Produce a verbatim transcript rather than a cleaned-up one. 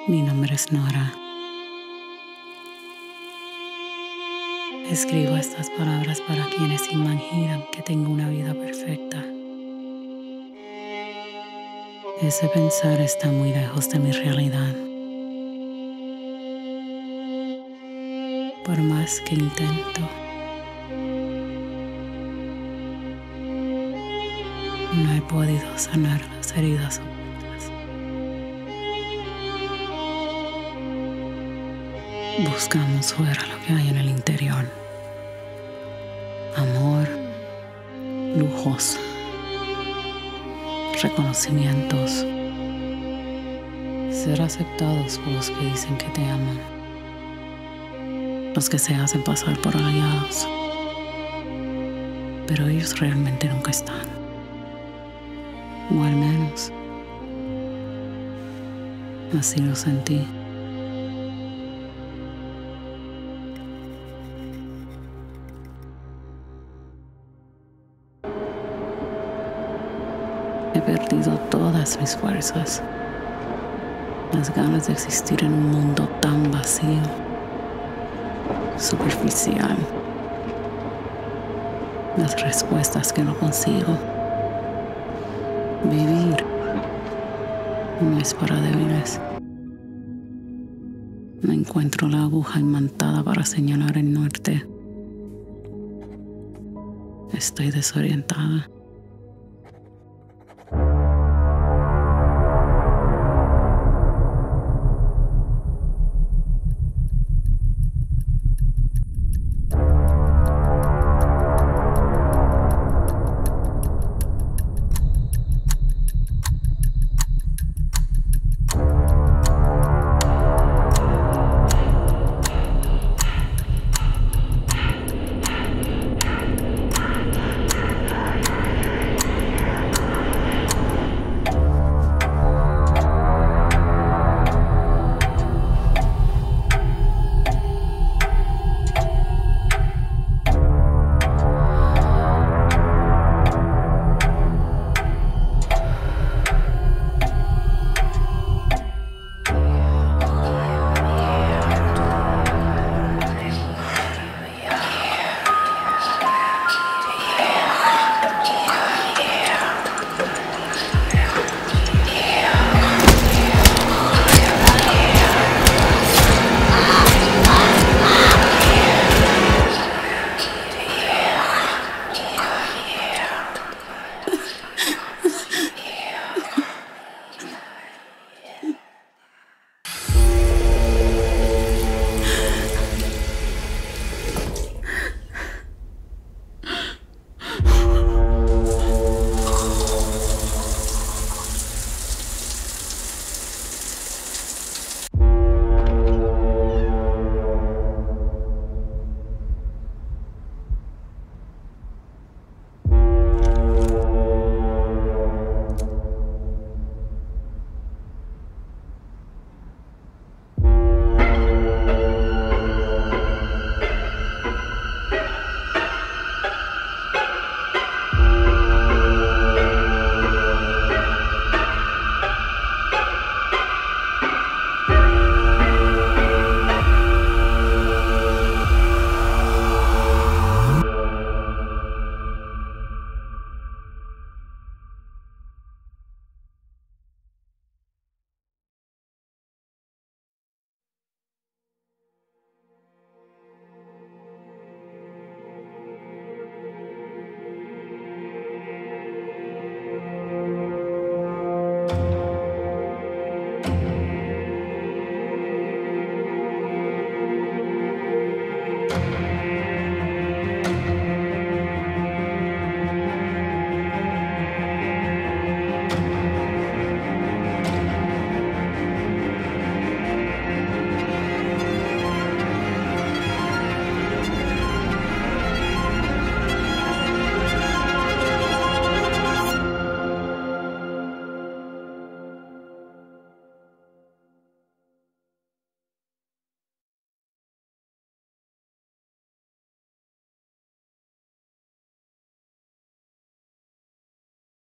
Mi nombre es Nora. Escribo estas palabras para quienes imaginan que tengo una vida perfecta. Ese pensar está muy lejos de mi realidad. Por más que intento, no he podido sanar las heridas ocultas. Buscamos fuera lo que hay en el interior. Amor, lujos, reconocimientos, ser aceptados por los que dicen que te aman, los que se hacen pasar por aliados, pero ellos realmente nunca están, o al menos así lo sentí. He perdido todas mis fuerzas, las ganas de existir en un mundo tan vacío, superficial, las respuestas que no consigo. Vivir no es para débiles. No encuentro la aguja imantada para señalar el norte. Estoy desorientada.